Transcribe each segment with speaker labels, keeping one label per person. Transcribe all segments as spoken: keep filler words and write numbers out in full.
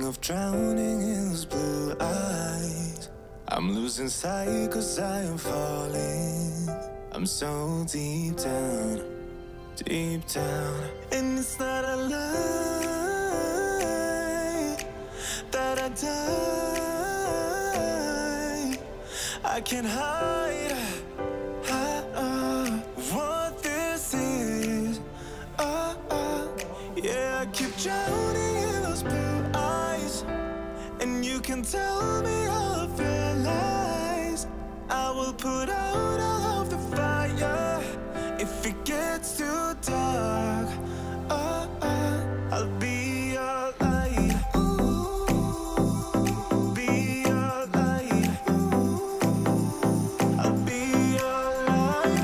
Speaker 1: of drowning in those blue eyes. I'm losing sight cause I am falling. I'm so deep down, deep down. And it's not a lie that I die. I can't hide, hide what this is. Oh, oh, yeah, I keep drowning in those blue eyes. And you can tell me all of your lies. I will put out all of the fire if it gets too dark. Oh, oh, I'll be your light. Be your light. I'll be your light.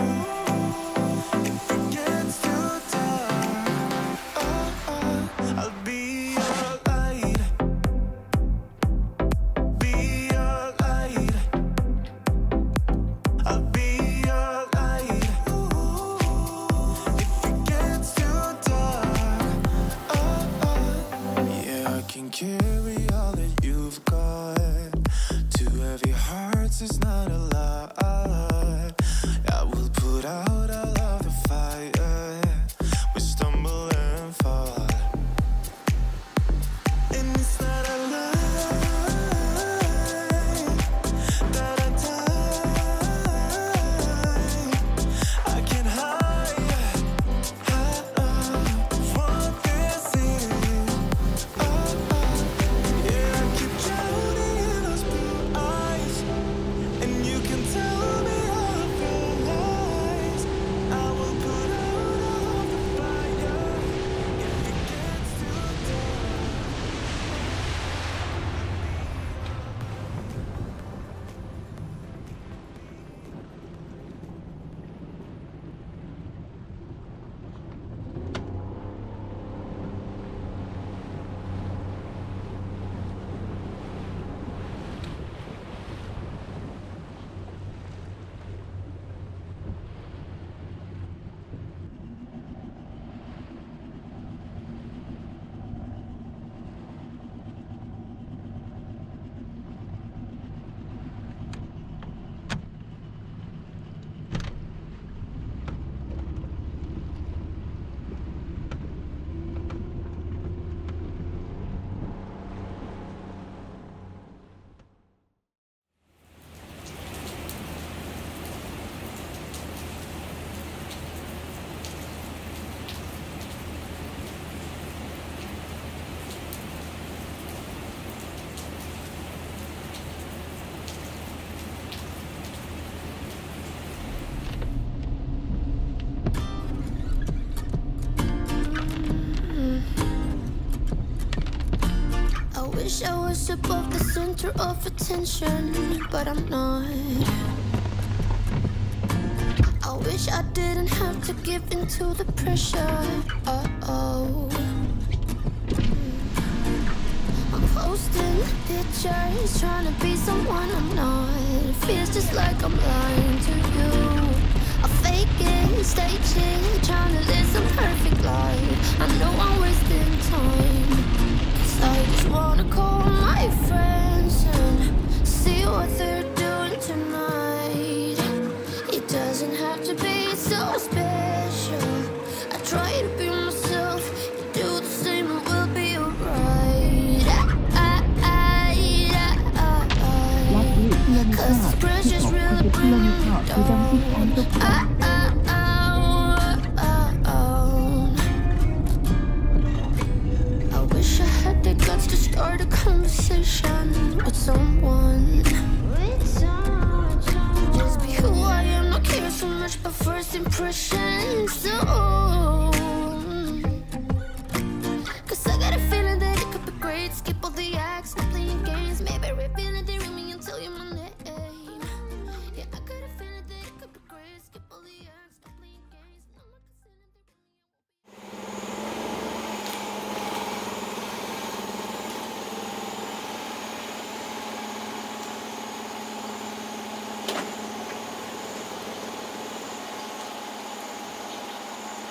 Speaker 1: If it gets too dark. Oh, oh, I'll be your light. Be your light. I'll be your light. If it gets too dark. Oh, oh. Yeah, I can carry all that you've got. Two heavy hearts is not a lie. I will put out all of the fire. We stumble and fall. And it's not a lie that I die. I can't hide, hide what this is. Oh, oh, yeah, I keep drowning in those blue eyes. And you can tell me all of your lies. I will put out all of the fire if it gets too dark.
Speaker 2: I wish I was above the center of attention, but I'm not. I wish I didn't have to give in to the pressure. Uh-oh. I'm posting pictures, trying to be someone I'm not. It feels just like I'm lying to you. I fake it, stage it, trying to live some perfect life. I know I'm wasting time. I just wanna call my friends and see what they're doing tonight. It doesn't have to be so special. I try to be myself, you do the same and we'll be alright. Cause this pressure's really bringing me down. I wish I had the guts to start a conversation with someone. Just be who I am, not care so much about first impressions. So, cause I got a feeling that it could be great. Skip all the acts, not playing games. Maybe reveal it, they ring me and tell you my name. Yeah, I got a feeling that it could be great. Skip all the acts, not playing games. No one can say that they ring me.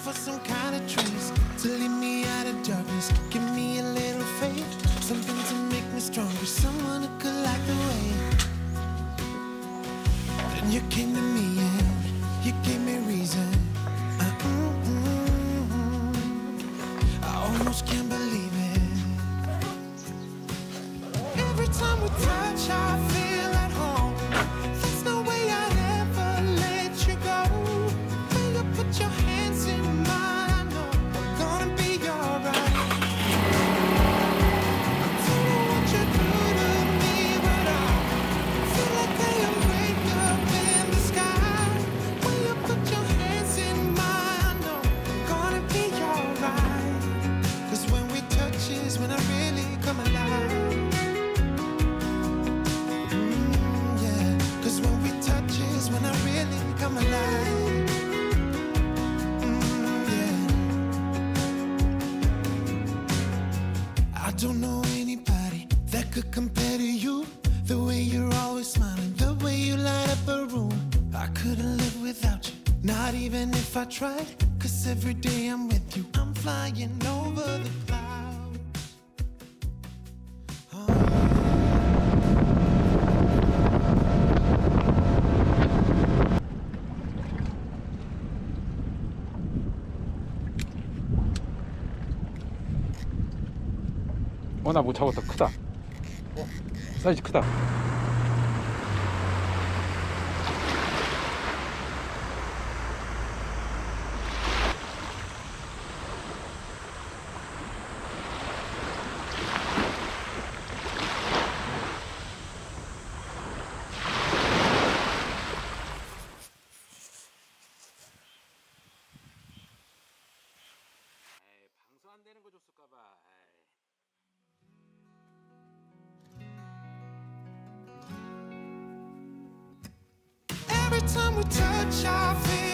Speaker 1: for some kind of trace to lead me out of darkness. Give me a little faith, something to make me stronger. Someone who could light the way. Then you came to me and you gave me reason. Uh, mm, mm, mm. I almost can't believe it. Every time we touch, I feel at home. There's no way I'd ever let you go. When you put your hands in mine, I know we're gonna be alright. Don't know what you do to me, but I feel like I am way up in the sky. When you put your hands in mine, I know we're gonna be alright. 'Cause when we touch is when I really come alive. When I really come alive. Mm, yeah. I don't know anybody that could compare to you. The way you're always smiling, the way you light up a room. I couldn't live without you, not even if I tried. 'Cause every day I'm with you, I'm flying over the clouds. Oh,
Speaker 3: 어, 나 못 잡았다. 크다. 어, 사이즈 크다. 에이, 방수 안 되는 거 줬을까봐.
Speaker 1: every time we touch, I feel